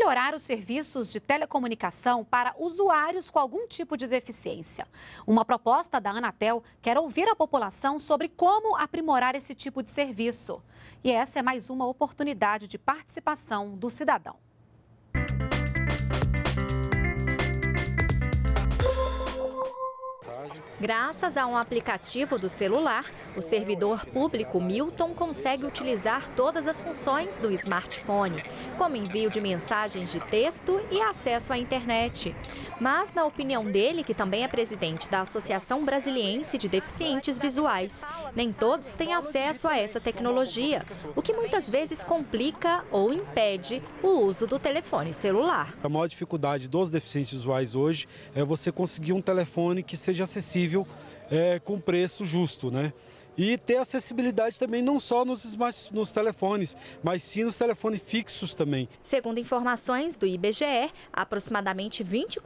melhorar os serviços de telecomunicação para usuários com algum tipo de deficiência. Uma proposta da Anatel quer ouvir a população sobre como aprimorar esse tipo de serviço. E essa é mais uma oportunidade de participação do cidadão. Graças a um aplicativo do celular, o servidor público Milton consegue utilizar todas as funções do smartphone, como envio de mensagens de texto e acesso à internet. Mas, na opinião dele, que também é presidente da Associação Brasiliense de Deficientes Visuais, nem todos têm acesso a essa tecnologia, o que muitas vezes complica ou impede o uso do telefone celular. A maior dificuldade dos deficientes visuais hoje é você conseguir um telefone que seja acessível com preço justo, né? E ter acessibilidade também não só nos telefones, mas sim nos telefones fixos também. Segundo informações do IBGE, aproximadamente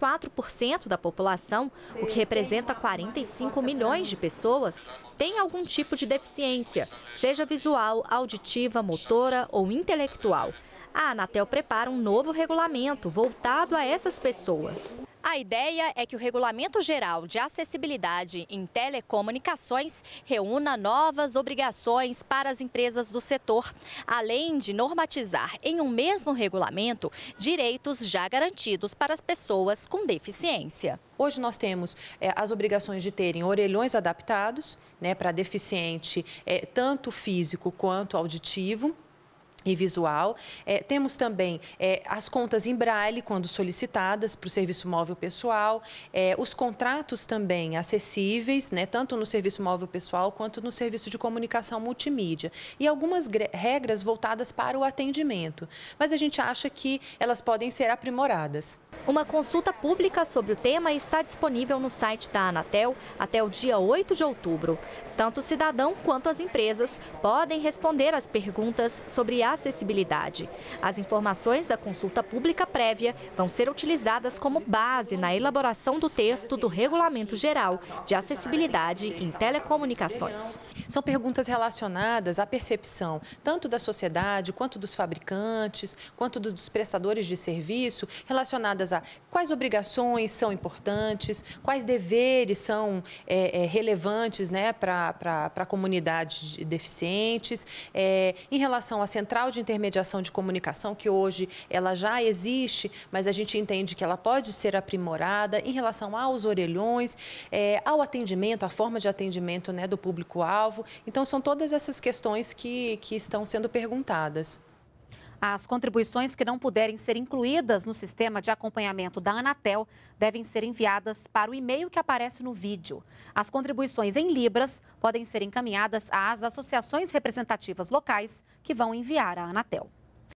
24% da população, o que representa 45 milhões de pessoas, tem algum tipo de deficiência, seja visual, auditiva, motora ou intelectual. A Anatel prepara um novo regulamento voltado a essas pessoas. A ideia é que o Regulamento Geral de Acessibilidade em Telecomunicações reúna novas obrigações para as empresas do setor, além de normatizar em um mesmo regulamento direitos já garantidos para as pessoas com deficiência. Hoje nós temos as obrigações de terem orelhões adaptados, né, para deficiente tanto físico quanto auditivo e visual. Temos também as contas em braille, quando solicitadas para o serviço móvel pessoal, os contratos também acessíveis, né, tanto no serviço móvel pessoal quanto no serviço de comunicação multimídia. E algumas regras voltadas para o atendimento. Mas a gente acha que elas podem ser aprimoradas. Uma consulta pública sobre o tema está disponível no site da Anatel até o dia 8 de outubro. Tanto o cidadão quanto as empresas podem responder às perguntas sobre acessibilidade. As informações da consulta pública prévia vão ser utilizadas como base na elaboração do texto do Regulamento Geral de Acessibilidade em Telecomunicações. São perguntas relacionadas à percepção tanto da sociedade, quanto dos fabricantes, quanto dos prestadores de serviço, relacionadas a quais obrigações são importantes, quais deveres são relevantes, né, para a comunidade de deficientes, em relação à central de intermediação de comunicação, que hoje ela já existe, mas a gente entende que ela pode ser aprimorada, em relação aos orelhões, ao atendimento, à forma de atendimento, né, do público-alvo. Então, são todas essas questões que estão sendo perguntadas. As contribuições que não puderem ser incluídas no sistema de acompanhamento da Anatel devem ser enviadas para o e-mail que aparece no vídeo. As contribuições em libras podem ser encaminhadas às associações representativas locais que vão enviar à Anatel.